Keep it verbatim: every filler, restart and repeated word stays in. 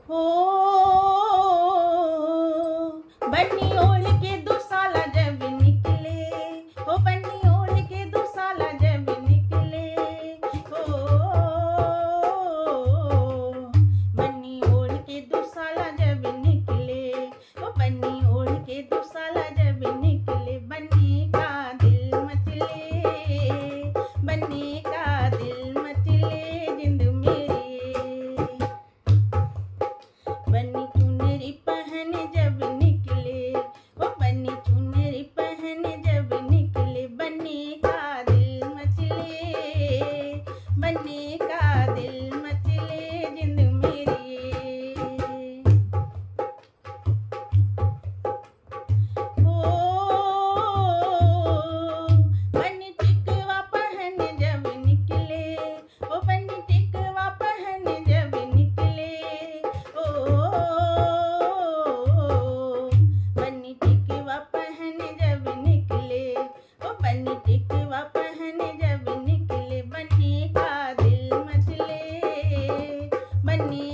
हो बन्नी ओढ़ के दुसाला जब निकले, हो बन्नी ओढ़ के दुसाला जब निकले, हो बन्नी ओढ़ के दुसाला जब निकले, हो बन्नी ओढ़ के दुसाला जब निकले। बन्नी का दिल मचले, बन्नी का दिल मचले जिंद मेरी। बन्नी चुनरी पहन जब निकले, वो बन्नी चुनरी पहन जब निकले। बन्नी का दिल मचले, बन्नी का दिल मचले जिंद मेरी। हो बन्नी टिकवा पहन जब निकले, ओ बन्नी टिकवा पहन जब निकले, ओ बन्नी टिकवा पहन जब निकले, ओ बन्नी टिकवा पहन जब निकले। बन्नी का दिल मचले, बन्नी